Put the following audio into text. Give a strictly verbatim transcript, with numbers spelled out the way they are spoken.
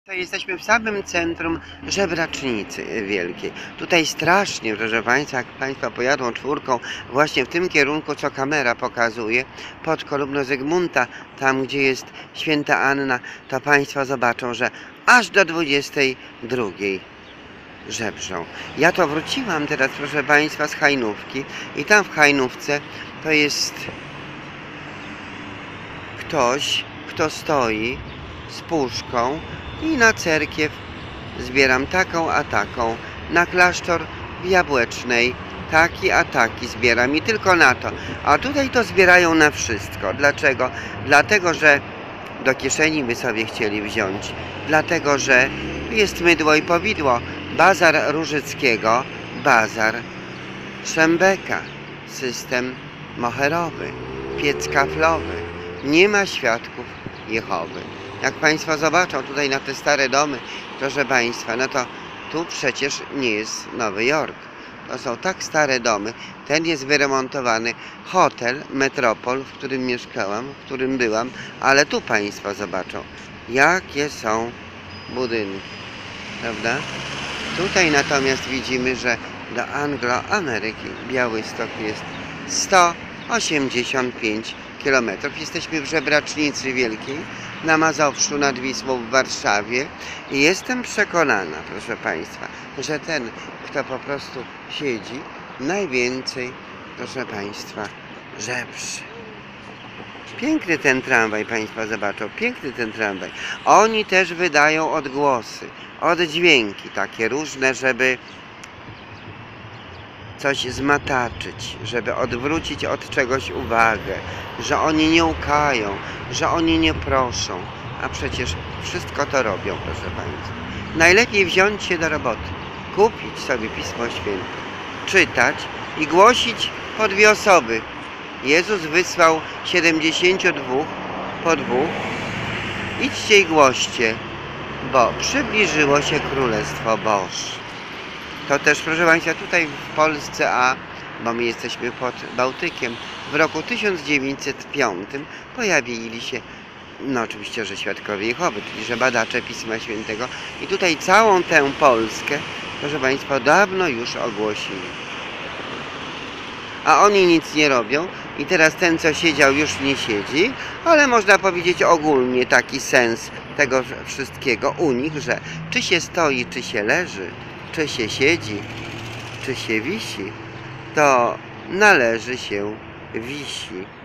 To jesteśmy w samym centrum Żebracznicy Wielkiej. Tutaj strasznie, proszę Państwa, jak Państwo pojadą czwórką właśnie w tym kierunku, co kamera pokazuje, pod kolumną Zygmunta, tam gdzie jest Święta Anna, to Państwo zobaczą, że aż do dwudziestej drugiej żebrzą. Ja to wróciłam teraz, proszę Państwa, z Hajnówki i tam w Hajnówce to jest ktoś, kto stoi z puszką i na cerkiew zbieram taką a taką, na klasztor w Jabłecznej taki a taki zbieram i tylko na to. A tutaj to zbierają na wszystko. Dlaczego? Dlatego, że do kieszeni by sobie chcieli wziąć. Dlatego, że jest mydło i powidło. Bazar Różyckiego, bazar Szembeka, system moherowy, piec kaflowy. Nie ma świadków Jehowy. Jak Państwo zobaczą tutaj na te stare domy, proszę Państwa, no to tu przecież nie jest Nowy Jork. To są tak stare domy. Ten jest wyremontowany. Hotel Metropol, w którym mieszkałam, w którym byłam, ale tu Państwo zobaczą, jakie są budynki, prawda? Tutaj natomiast widzimy, że do Anglo-Ameryki Białystok jest sto osiemdziesiąt pięć kilometrów. Jesteśmy w Żebracznicy Wielkiej, na Mazowszu nad Wisłą w Warszawie i jestem przekonana, proszę Państwa, że ten, kto po prostu siedzi, najwięcej, proszę Państwa, żebrzy. Piękny ten tramwaj, Państwo zobaczą, piękny ten tramwaj. Oni też wydają odgłosy, oddźwięki takie różne, żeby coś zmataczyć, żeby odwrócić od czegoś uwagę, że oni nie łkają, że oni nie proszą, a przecież wszystko to robią, proszę Państwa. Najlepiej wziąć się do roboty, kupić sobie Pismo Święte, czytać i głosić po dwie osoby. Jezus wysłał siedemdziesięciu dwóch po dwóch. Idźcie i głoście, bo przybliżyło się Królestwo Boże. To też, proszę Państwa, tutaj w Polsce, a bo my jesteśmy pod Bałtykiem, w roku tysiąc dziewięćset piątym pojawili się, no oczywiście, że świadkowie Jehowy, czyli że badacze Pisma Świętego. I tutaj całą tę Polskę, proszę Państwa, dawno już ogłosili. A oni nic nie robią i teraz ten, co siedział, już nie siedzi, ale można powiedzieć ogólnie taki sens tego wszystkiego u nich, że czy się stoi, czy się leży, czy się siedzi, czy się wisi, to należy się wisi.